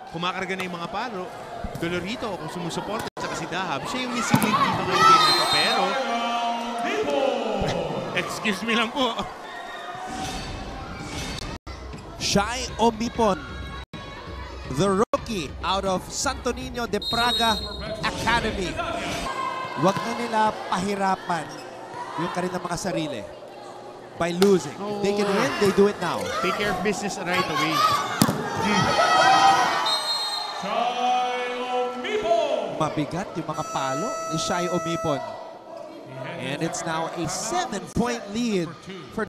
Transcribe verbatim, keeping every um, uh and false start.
kumakarga na yung mga palo. Dolorito, kung sumusuporta sa si Dahab, siya yung missing link dito ngayong game na to. Pero, excuse me lang po. Shy Omipon, the rookie out of Santo Niño de Praga Academy. Huwag na nila pahirapan yung kanilang mga sarili by losing. If they can win, they do it now. Take care of business right away. Mabigat yung mga palo ni Shy Omipon. And it's now a seven-point lead for